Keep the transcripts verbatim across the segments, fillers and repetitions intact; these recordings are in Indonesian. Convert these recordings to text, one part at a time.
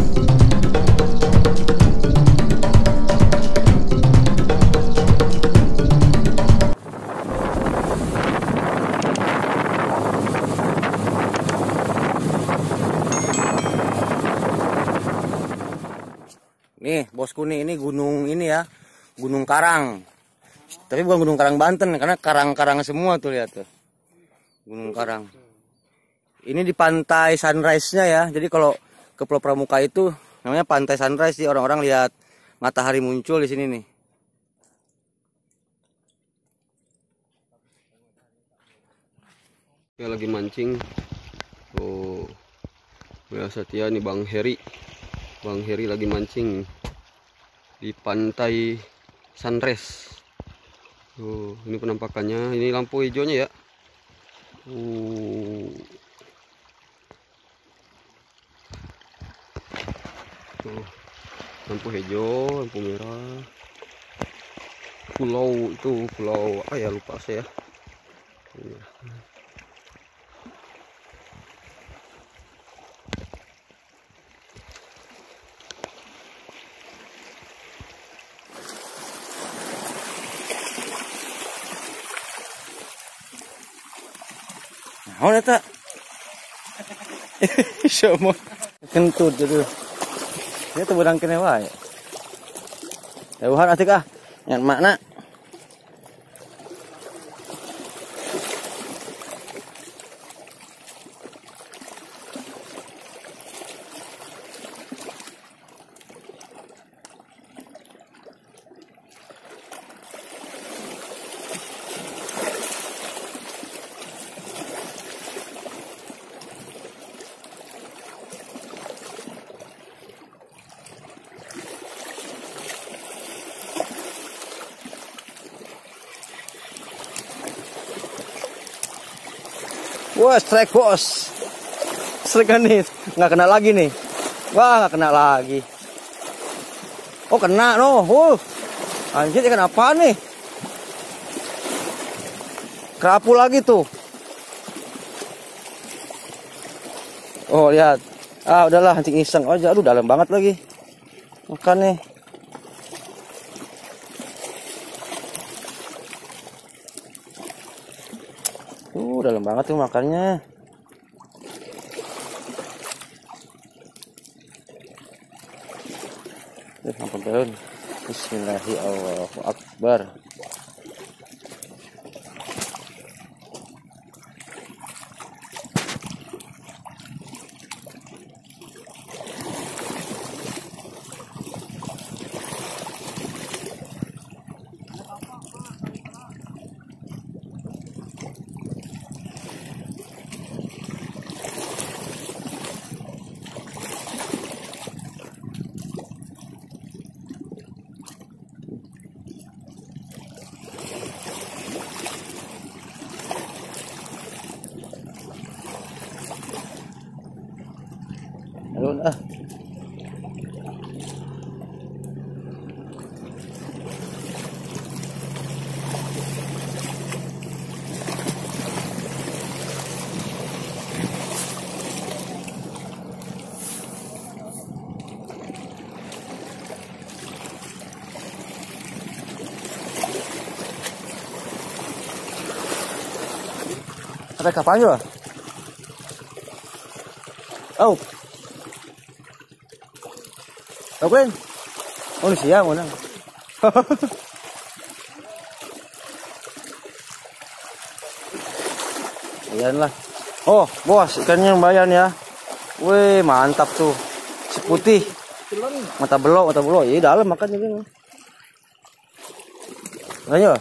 Nih bosku nih, ini gunung ini ya, Gunung Karang. Tapi bukan Gunung Karang Banten, karena karang-karang semua tuh, lihat tuh. Gunung Karang. Ini di pantai sunrise-nya ya. Jadi kalau ke Pulau Pramuka itu namanya pantai sunrise, sih orang-orang lihat matahari muncul di sini nih. Ya lagi mancing. Oh, ya Satya nih Bang Heri. Bang Heri lagi mancing di pantai sunrise. Oh, ini penampakannya. Ini lampu hijaunya ya. Uh. Tuh, lampu hijau, lampu merah. Pulau itu pulau apa ya, lupa saya. Oh, eta. Semua kentut gitu. Ini tuh berang kene wae. Jauhan atik ah. Yang makna. Wah, strike bos. Strike nih, nggak kena lagi nih. Wah, nggak kena lagi. Oh, kena no. Uh, anjir, ikan apa nih? Kerapu lagi tuh. Oh, lihat. Ah, udahlah, anjing iseng aja. Aduh, dalam banget lagi. Makan nih. Uh, dalam banget tuh makannya. Eh, ampun turun. Bismillahirrahmanirrahim. Alun ah. Ada kapan ya? Oh. Đâu quên. Oh, siya mo na. Ayan lah. Oh, bos, ikannya yang bayan ya. Wih, mantap tuh. Si putih. Mata belok, mata belok. Iya, dalam makan juga. Ayo.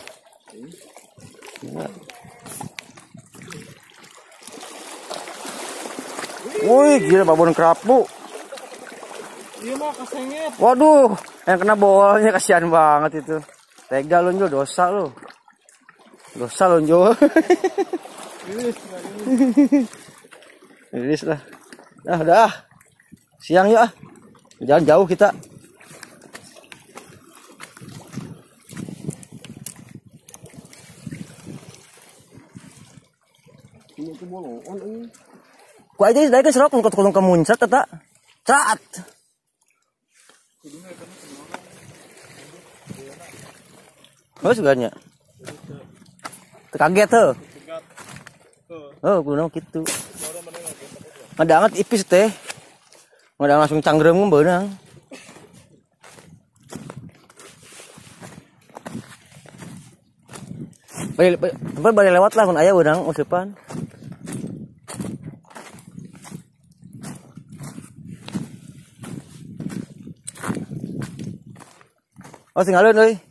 Wih, gila babon kerapu. Iya mah kesengit. Waduh, yang kena bolnya kasihan banget itu. Tega lu, Jo, dosa lu. Dosa lu, Jo. Rilis, Rilis lah. Dah, udah. Siang yuk ah. Jangan jauh kita. Ini tuh bolong ini. Ku aja dari ke serok ngkot kulung kemuncrat eta. Cat. Oh sebenarnya. Kaget tuh. Oh, gunung gitu. Ada anget ipis teh. Nggak langsung canggrem beunang. Balik balik balik lewat lah kun aya beunang usupan. Oh tinggalin euy.